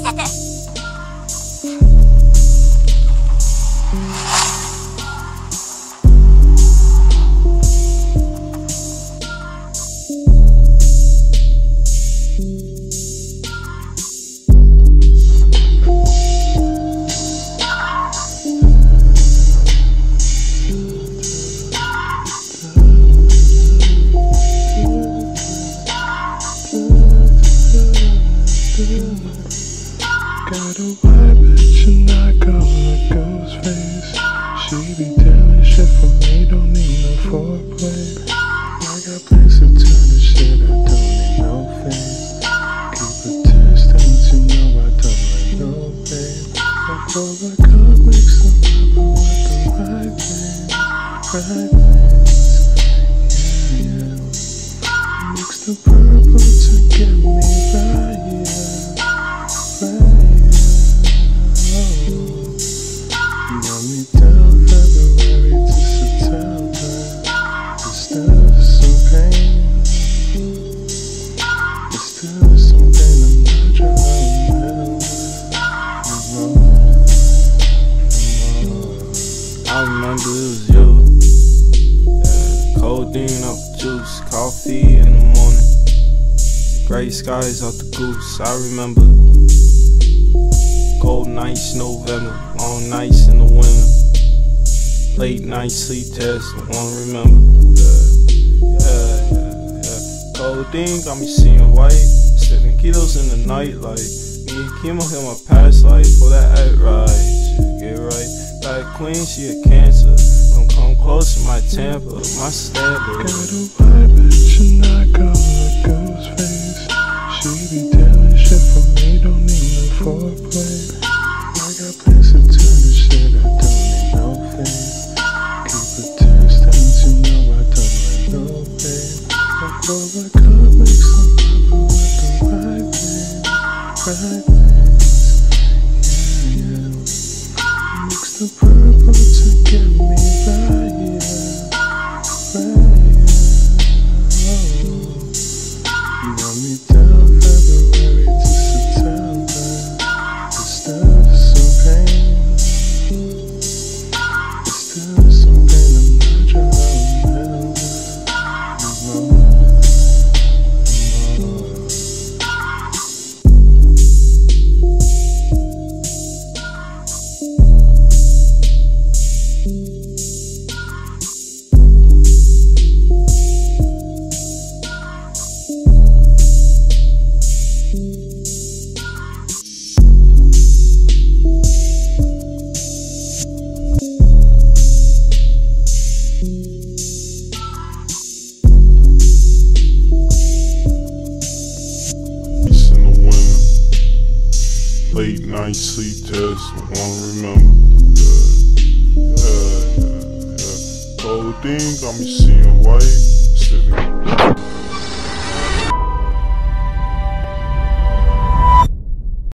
Got a vibe, bitch, and I call her ghost face. She be telling shit for me, don't need no foreplay. I got plans to turn the shit, I don't need no fame. Keep a distance, you know I don't like no pain. I call my comics, I'm with the right thing, right things. Yeah, yeah. Mix the purple to get me right, yeah, right. Got me down February to September. It's still some pain. It's still some pain. I'm not sure I remember it was you. Yeah, codeine off the juice, coffee in the morning. Gray skies off the goose. I remember cold nights, November, long nights in the winter, late night sleep tests, I wanna remember. Yeah. Codeine got me seeing white, 7 kilos in the nightlight. Me and chemo hit my past life for that act right. Shit, get right. Like queen, she a cancer. Don't come close to my temper, my standard. got a white bitch and I call her ghost face. She be telling shit for me, don't need no foreplay. I got plans to turn the shit, I don't need no fame. Keep a distance, you know I don't like no pain. I call my comics, I'm with the right thing, right things. Yeah, yeah. Mix the purple to get me right, yeah, right, yeah. Got me down February to September. It's still some pain. It's still some pain. I'm not sure how to handle it. Late night sleep test, I wanna remember. Codeine got me seeing white,